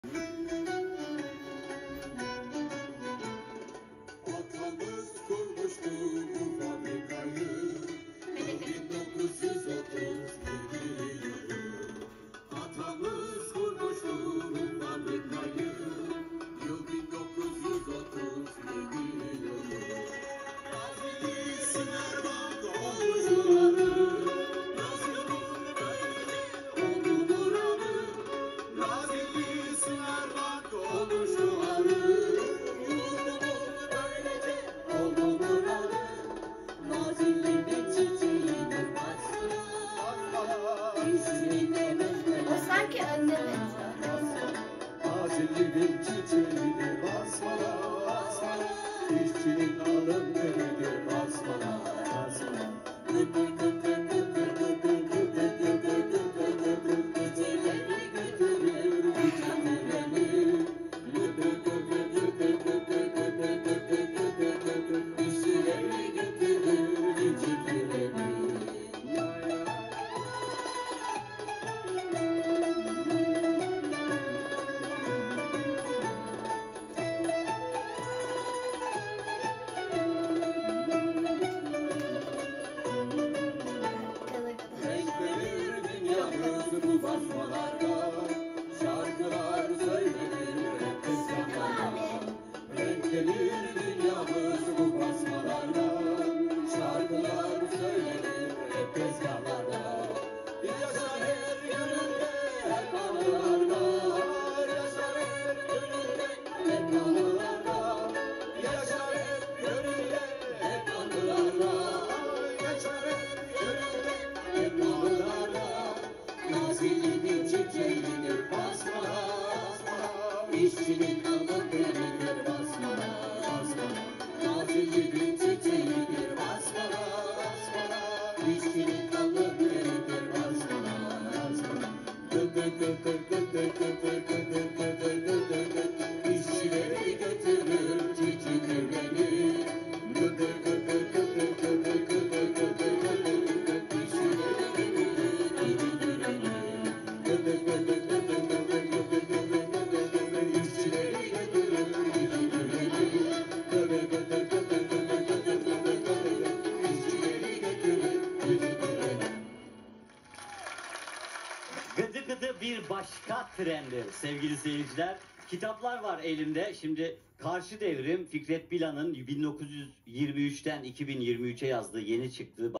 Atamız kurmuştu bu fabrikayı 1937 yılı. Atamız kurmuştu bu fabrikayı yıl 1937 yılı. Nazilli Sümerbank olmuşları, Nazilli'nin böyle oldu buranı. Nazilli Sümerbank olmuşları, O sanki önde benziyor. Nazilli'nin çiçeğine basmala, basmala, işçinin alın terine basmala, basmala. Gıdır gıdır gıdır gıdır gıdır gıdır gıdır gıdır gıcıları götürür gıcılarını. Gıdır gıdır gıdır gıdır gıdır gıdır gıdır gıdır işçileri götürür gıcılarını. Renklenir dünyamız bu basmalarda, şarkılar söylenir hep kıskanlarda. Renklenir dünyamız bu basmalarda, şarkılar söylenir hep kıskanlarda. Yaşar her yönünde hep anılarda, yaşar her yönünde hep anılarda, yaşar her yönünde hep anılarda, yaşar her yönünde hep anılarda. Nazilli'nin çiçeğini basmala, basmala, işçinin alın teridir basmala, basmala. Nazilli'nin çiçeğini basmala, basmala, işçinin alın teridir basmala, basmala. Gıdır gıdır gıdır gıdır gıdır gıdır gıdır gıdır işçileri götürür çiçeklerini. Gıdır gıdır gıdır gıdır gıdır gıdır gıdır gıdır işçileri götürür çiçeklerini. Gıdır gıdır gıdır gıdır gıdır gıdır gıdır gıdır işçileri götürür çiçeklerini. Gıdır gıdır gıdır gıdır gıdır gıdır gıdır işçileri götürür çiçeklerini. Gıdı gıdı bir başka trendir sevgili seyirciler. Kitaplar var elimde. Şimdi Karşı Devrim, Fikret Bilan'ın 1923'ten 2023'e yazdığı yeni çıktığı